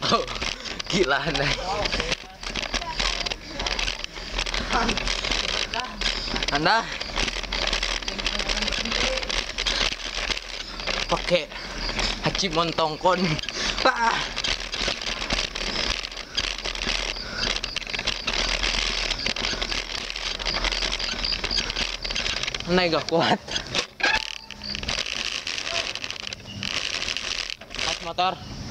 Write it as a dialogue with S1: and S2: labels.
S1: Oh, gila nih. Anda pakai haji montongkon. Ah. Naik gak kuat. Mas motor.